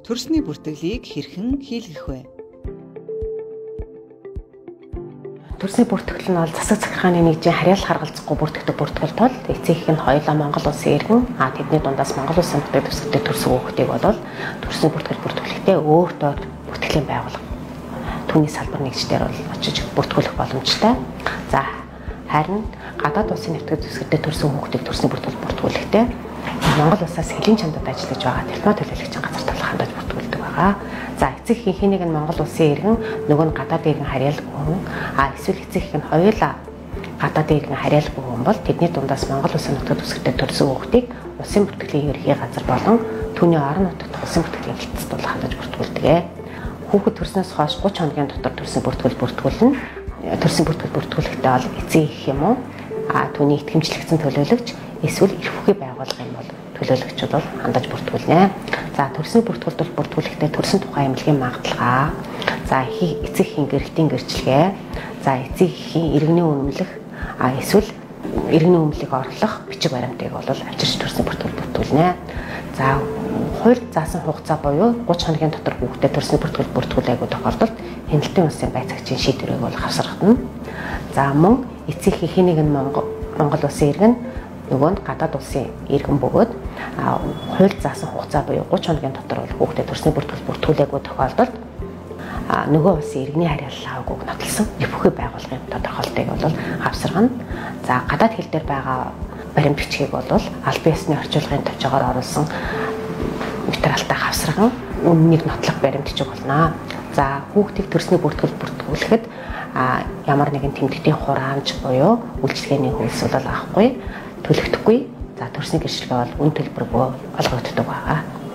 Төрсний бүртгэлийг хэрхэн хийлгэх вэ? Төрсний бүртгэл нь бол засаг захиргааны нэгжийн харьяалал харгалзахгүй бүртгэдэг бүртгэл тул эцэг их нь хоёулаа Монгол улсын иргэн тэдний дундаас Монгол улсын нутгийн төсөлтөд төрсөн хүүхдийг бол төрсний бүртгэлтэй өөртөө бүртгэлийн байгууллага түүний салбар нэгждэр бол очиж бүртгүүлэх боломжтой. За харин гадаад улсын нутгийн төсөлтөд төрсэн хүүхдийг төрсний бүртгүүлэхдээ Монгол улсаас хэлийн чамдад ажиллаж байгаа дипломат төлөөлөгчийн газар талах хандаж бүртгүүлдэг байгаа. За эцэг эхнийг нь Монгол улсын иргэн, нөгөө нь гадаад иргэн харьяалгүй хүн, эсвэл эцэг их нь хоёулаа гадаад иргэн харьяалгүй хүн бол тэдний дундаас Монгол улсын нутгийн төсөлтөд төрсэн хүүхдийг улсын бүртгэлийн ерөнхий газар болон түүний орон нутагт улсын бүртгэлийн хэлтсэд бол хандаж бүртгүүлдэг. Хүүхэд төрснөөс хойш 30 хоногийн дотор төрсэн бүртгүүлнэ. Төрсэн бүртгүүлэхдээ бол эцэг их юм уу? Түүний итгэмжлэгдсэн төлөөлөгч эсвэл эрх бүхий байгууллага юм бол төлөөлөгчд бол хандаж бүртгүүлнэ. За төрсний бүртгүүлэхдээ төрсөн тухайн эмнэлгийн магадлалгаа, за эцэг эхийн гэрэлтийн гэрчлэгээ, за эцэг эхийн иргэний үнэмлэх, эсвэл иргэний үнэмлэх орлох бичиг баримтыг бол авчирч төрсний бүртгүүлнэ. За хууль заасан хугацаа буюу 30 хоногийн дотор хүүхдэд төрсний бүртгүүлээгүй тохиолдолд хяналтын улсын байцаагчийн шийдвэрийг бол хавсгагдана. За мөн эцэг эхнийг нь Монгол улсын иргэн, нөгөө нь гадаад улсын иргэн бөгөөд хууль заасан хугацаа буюу 30 хоногийн дотор бол хүүхдэд төрсний бүртгүүлээгүй тохиолдолд нөгөө улсын иргэний харьяалал хаагүйг нотолсон эрх бүхий байгууллагын тодорхойлтыг бол хавсаргана. За гадаад хэл дээр байгаа баримт бичгийг бол албан ёсны орчуулгын төвчөөр оруулсан материалтай хавсарган үннийг нотлох баримт бичиг болно. За хүүхдийг төрсний бүртгүүлэхэд ямар нэгэн тэмдэгтийн хураамж буюу үйлчилгээний хөлс бол авахгүй, төлөгдөхгүй. За төрсний гэрчлэгээ бол үн төлбөргүй олгогддог байгаа.